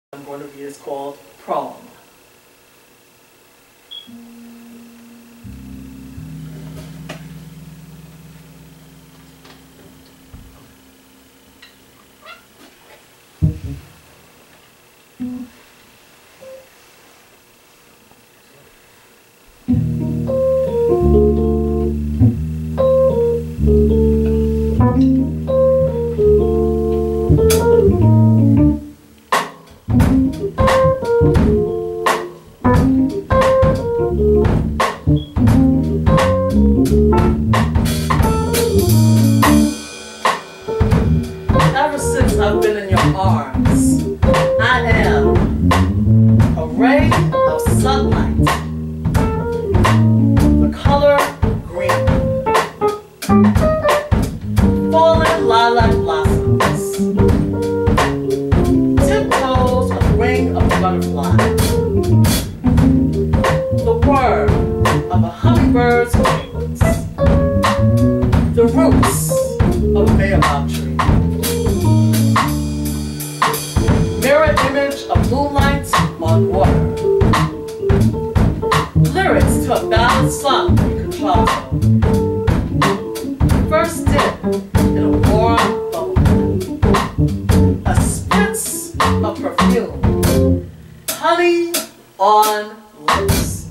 I'm going to read is called Proem. Ever since I've been in your arms, I am a ray of sunlight, the color green, falling lilac blossoms, tiptoes a wing of a butterfly, the whir of a hummingbird's wings, the roots of a baobab tree. Mirror image of moonlight on water. Lyrics to a ballad sung in contralto. First dip in a warm bubble. A spritz of perfume. Honey on lips.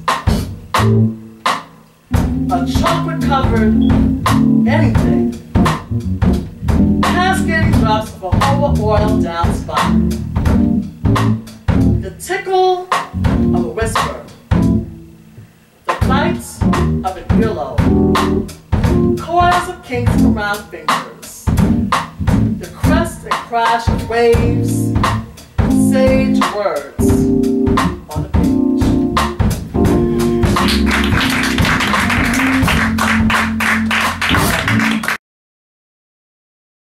A chocolate covered anything. Cascading drops of jojoba oil down spine. The tickle of a whisper. The bite of an earlobe. Coils of kinks around fingers. The crest and crash of waves. Sage words.